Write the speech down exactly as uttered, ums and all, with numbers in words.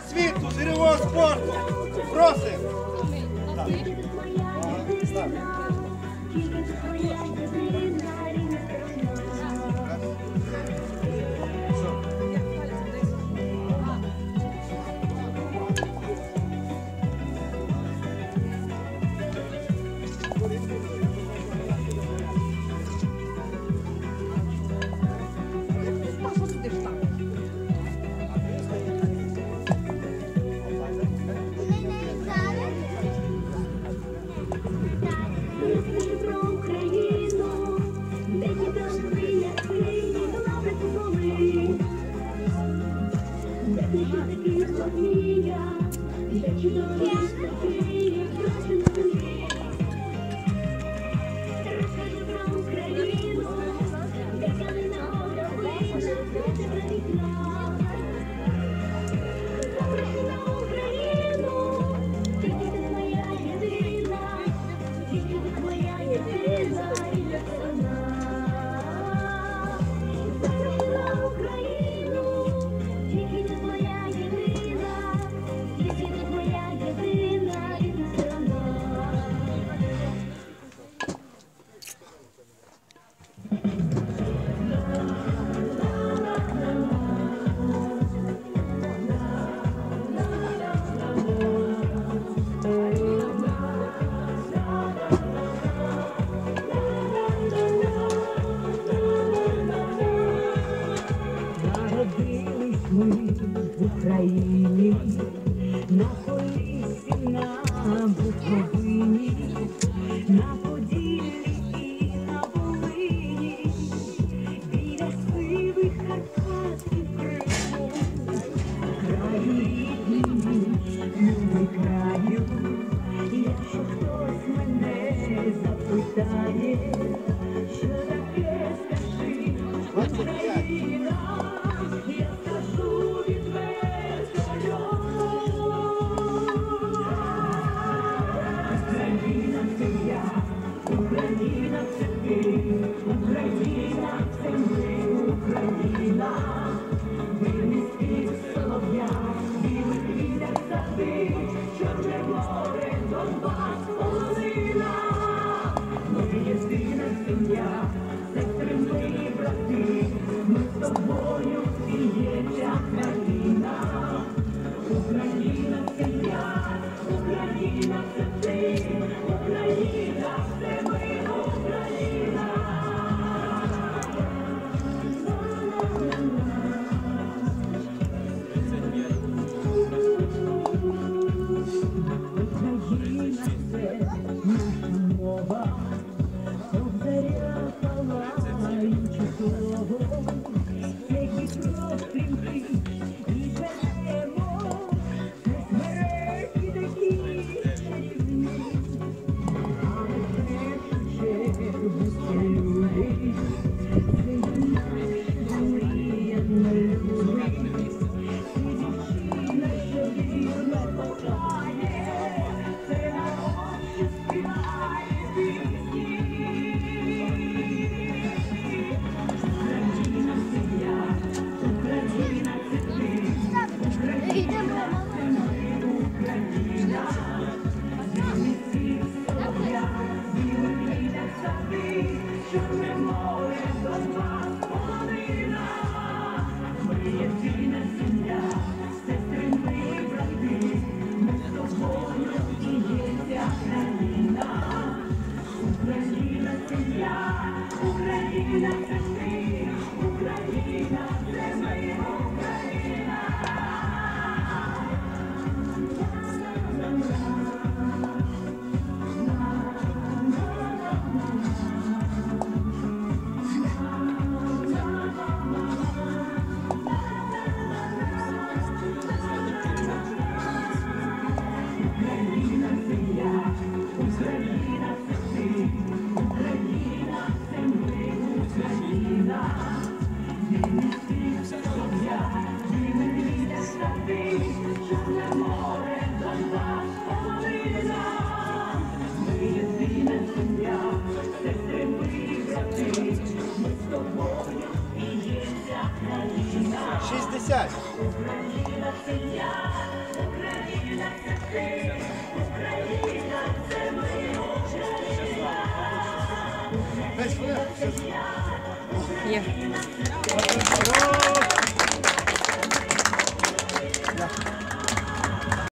світу з гірського спорту. Просимо. Так. В Україні, на Поліссі, на Буковині, на Поділлі і на Волині, біля сивих Карпат і Криму, краю рідний, любий краю, якщо хтось мене запитає, що таке, скажи, Україна. Україна це ти, Україна це ми, Україна, вільний спів солов'я, білий вітер сади, Чорне море, Донбас, полонина. Ми єдина сім'я, сестри ми і брати, ми з тобою і є ця країна. Україна це я, Україна це ти, Україна це ми. Чорне море, Донбас, полонина. Ми єдина сім'я, сестри ми і брати, ми з тобою і є ця країна. Україна сім'я, Україна це ти, Україна це ми, Україна. Чорне море, Донбас, полонина. Ми єдина сім'я, сестри ми і брати, ми з тобою і є ця країна. шістдесят. Україна це я. Десь хвилин. Є. О!